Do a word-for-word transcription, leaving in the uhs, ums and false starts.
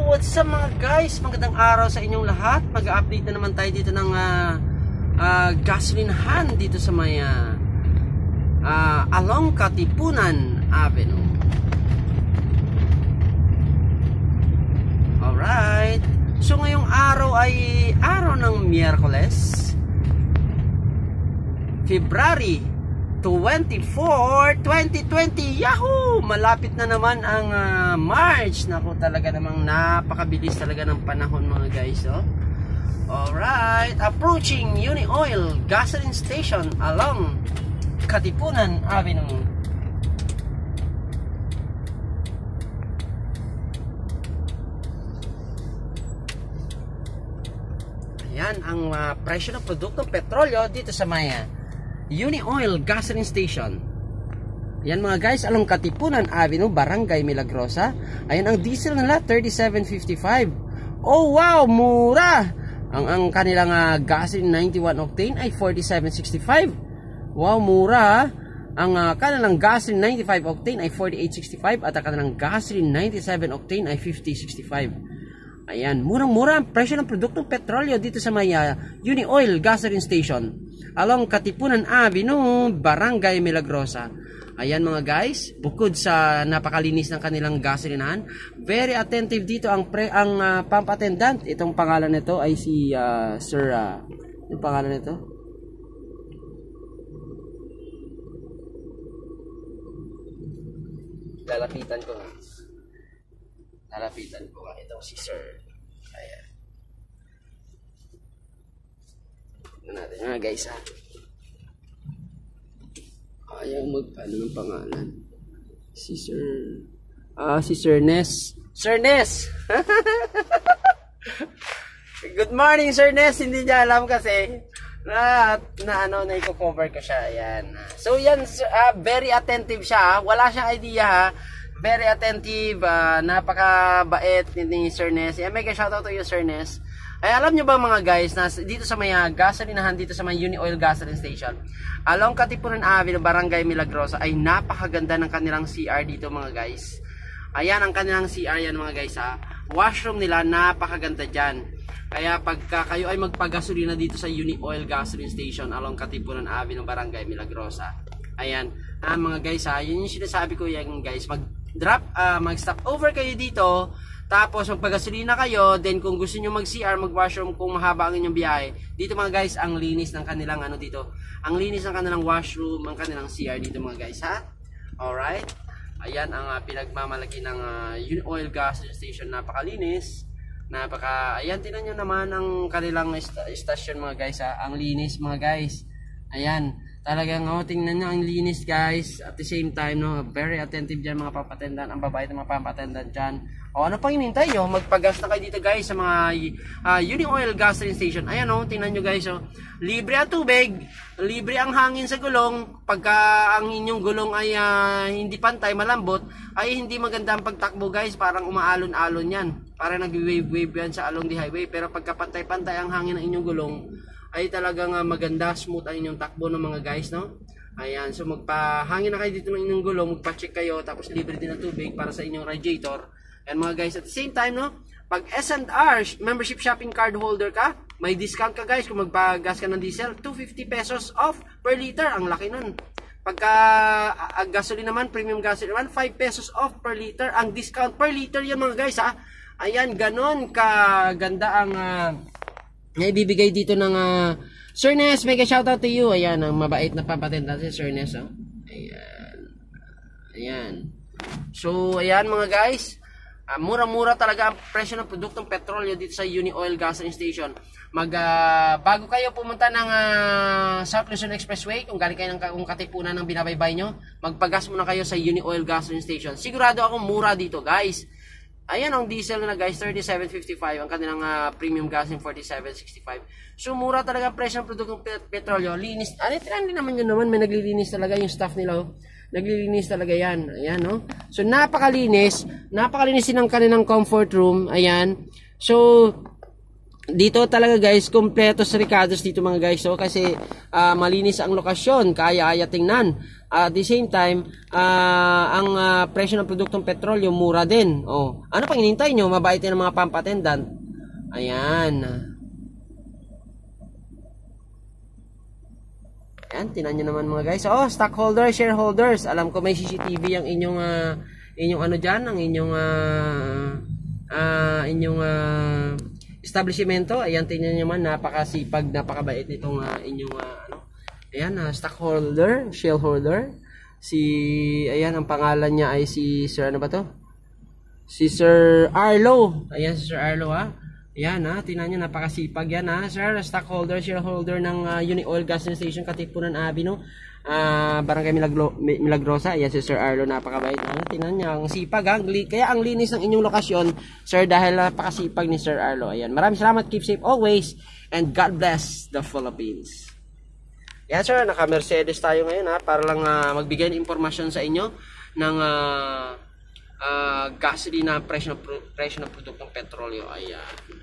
what's up mga guys? Magandang araw sa inyong lahat. Mag-update na naman tayo dito ng uh, uh, gasolinahan dito sa may uh, uh, along Katipunan Avenue. Alright. So ngayong araw ay araw ng Miyerkules, February twenty-fourth, twenty twenty. Yahoo! Malapit na naman ang uh, March. Naku, talaga namang napakabilis talaga ng panahon mga guys, oh. Alright, approaching Uni Oil gasoline station along Katipunan Avenue. Ayan ang uh, presyo ng produktong petrolyo dito sa Maya Uni Oil gasoline station. Ayan mga guys, along Katipunan Avenue, Barangay Milagrosa. Ayan ang diesel nila, thirty-seven fifty-five. Oh wow, mura! Ang, ang kanilang uh, gasoline ninety-one octane ay forty-seven sixty-five. Wow, mura! Ang uh, kanilang gasoline ninety-five octane ay forty-eight sixty-five. At ang kanilang gasoline ninety-seven octane ay fifty sixty-five. Ayan, murang-mura ang presyo ng produktong petrolyo dito sa may uh, Uni Oil gasoline station along Katipunan Avenue, Barangay Milagrosa. Ayan mga guys, bukod sa napakalinis ng kanilang gasolinahan, very attentive dito ang pre ang uh, pump attendant. Itong pangalan nito ay si uh, Sir uh, yung pangalan nito. Lalapitan ko nga. Lalapitan ko nga itong si Sir. Ayan. Tignan natin nga guys ha. Ayaw magpano ng pangalan. Si Sir... Ah, si Sir Ness. Sir Ness! Good morning Sir Ness. Hindi niya alam kasi na, na ano, na i-cover ko siya. Ayan. So yan, uh, very attentive siya. Wala siyang idea ha. Very attentive, uh, napakabait ni Sir Ness. Yeah, mega shoutout to you, Sir Ness. Ay, alam nyo ba mga guys, na dito sa may uh, gasolinahan, dito sa may Uni Oil gasoline station, along Katipunan Avenue, Barangay Milagrosa, ay napakaganda ng kanilang C R dito mga guys. Ayan ang kanilang C R yan mga guys ha. Washroom nila, napakaganda dyan. Kaya pagka kayo ay magpagasolina dito sa Uni Oil gasoline station, along Katipunan Avenue, Barangay Milagrosa. Ayan, ah, mga guys ha, yun yung sinasabi ko yan guys, mag drop, uh, mag-stop over kayo dito, tapos magpagasolina kayo, then kung gusto niyo mag-C R, mag-washroom kung mahaba ang inyong biyahe, dito mga guys, ang linis ng kanilang ano dito, ang linis ng kanilang washroom, ang kanilang C R dito mga guys ha. Alright, ayan ang uh, pinagmamalaki ng uh, Uni Oil gasoline station, napakalinis, napaka, ayan tinan nyo naman ang kanilang est station mga guys ha, ang linis mga guys, ayan. Talagang oh, tingnan nyo ang linis guys. At the same time, no, very attentive dyan mga papatendan. Ang babae ng mga papatendan dyan. O ano pang hinintay nyo? Magpagas na kayo dito guys sa mga uh, Uni Oil gasoline station. Ayan o, oh, tingnan nyo guys. Oh. Libre ang tubig. Libre ang hangin sa gulong. Pagka ang inyong gulong ay uh, hindi pantay, malambot, ay hindi maganda ang pagtakbo guys. Parang umaalon-alon yan. Parang nag-wave-wave yan sa along the highway. Pero pagka pantay-pantay ang hangin ng inyong gulong, ay talagang uh, maganda, smooth ang inyong takbo ng mga guys, no? Ayan, so magpahangin na kayo dito ng inyong gulong, magpa-check kayo, tapos libre din ang tubig para sa inyong radiator. And mga guys, at the same time, no? Pag S and R, membership shopping card holder ka, may discount ka guys kung magpagas ka ng diesel, two hundred fifty pesos off per liter, ang laki nun. Pagka uh, gasoline naman, premium gasoline naman, five pesos off per liter, ang discount per liter yan mga guys, ha? Ayan, ganon kaganda ang... Uh, may ibibigay dito ng uh, Sir Ness, mega shoutout to you. Ayan, ang mabait na pampatenda si Sir Ness. Oh. Ayan. Ayan. So, ayan mga guys. Uh, Mura-mura talaga ang presyo ng produktong petrolyo dito sa Uni Oil gasoline station. Mag, uh, bago kayo pumunta ng uh, South Luzon Expressway, kung galing kayo ng kung Katipunan ng binabaybay nyo, magpagas muna kayo sa Uni Oil gasoline station. Sigurado akong mura dito guys. Ayan ang diesel na guys, thirty-seven fifty-five. Ang kanilang uh, premium gasoline, forty-seven sixty-five. So, mura talaga ang presyo ng produktong pet petrolyo. Linis. Ano, hindi naman yun naman. May naglilinis talaga yung staff nila. Oh. Naglilinis talaga yan. Ayan, no? So, napakalinis. Napakalinis din ang kanilang comfort room. Ayan. So, dito talaga guys, kompleto sa Ricardo's dito mga guys. So kasi uh, malinis ang lokasyon, kaya-aya tingnan. Uh, at the same time, uh, ang uh, presyo ng produktong petrolyo mura din. Oh, ano pang hinihintay nyo? Mabait din ang mga pump attendant. Ayan. Ayan, tinan nyo naman mga guys. Oh, stockholders, shareholders. Alam ko may C C T V ang inyong uh, inyong ano dyan, ang inyong uh, uh, inyong uh, establishmento. Ayan, tingnan nyo naman, napakasipag, napakabait nitong uh, inyong uh, ano. Ayan, uh, stockholder, shareholder. Si, ayan, ang pangalan niya ay si Sir, ano ba to? Si Sir Arlo. Ayan, si Sir Arlo ha. Ayan ha, tingnan nyo, napakasipag yan ha. Sir, stockholder, shareholder ng uh, Uni Oil Gas Station, Katipunan Avenue. Uh, Barangay Milagro, Milagrosa. Ayan si Sir Arlo, napakabait. Ano, tingnan niya, ang sipag ha. Kaya ang linis ng inyong lokasyon, Sir, dahil napakasipag ni Sir Arlo. Ayan, maraming salamat, keep safe always, and God bless the Philippines. Ayan sir, naka-Mercedes tayo ngayon ha, para lang uh, magbigay ng impormasyon sa inyo ng uh, uh, gasoline na presyo ng, presyo ng produktong petrolyo. Ayan.